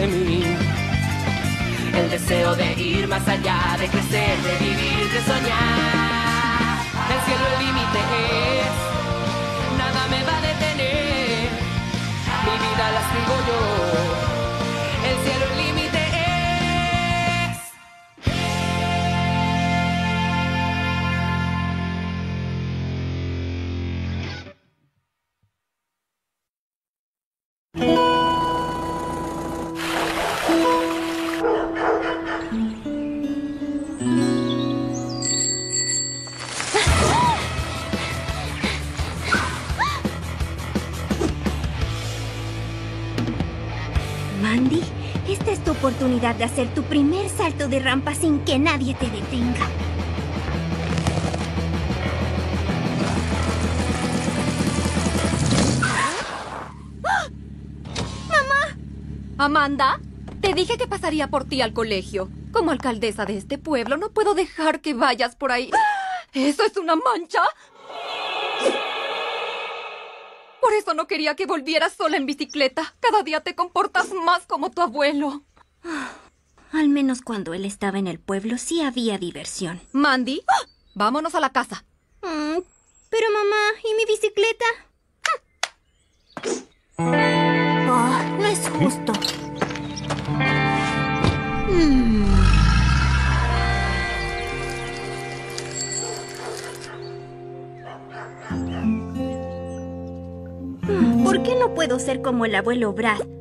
de mí. El deseo de ir más allá, de crecer, de vivir, de soñar. El cielo el límite es, nada me va a detener. Mi vida la escribo yo. El cielo el límite es. Mandy, esta es tu oportunidad de hacer tu primer salto de rampa sin que nadie te detenga. Amanda, te dije que pasaría por ti al colegio. Como alcaldesa de este pueblo, no puedo dejar que vayas por ahí. ¿Eso es una mancha? Por eso no quería que volvieras sola en bicicleta. Cada día te comportas más como tu abuelo. Al menos cuando él estaba en el pueblo sí había diversión. Mandy, vámonos a la casa. Pero mamá, ¿y mi bicicleta? No es justo. ¿Por qué no puedo ser como el abuelo Brad?